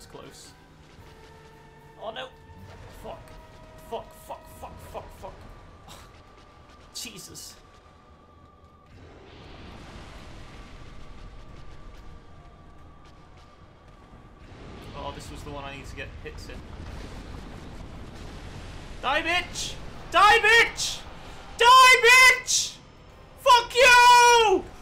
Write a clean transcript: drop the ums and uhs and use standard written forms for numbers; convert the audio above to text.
close. Oh no! Fuck. Fuck, fuck, fuck, fuck, fuck. Jesus. Oh, this was the one I need to get hits in. Die, bitch! Die, bitch! Die, bitch! Fuck you!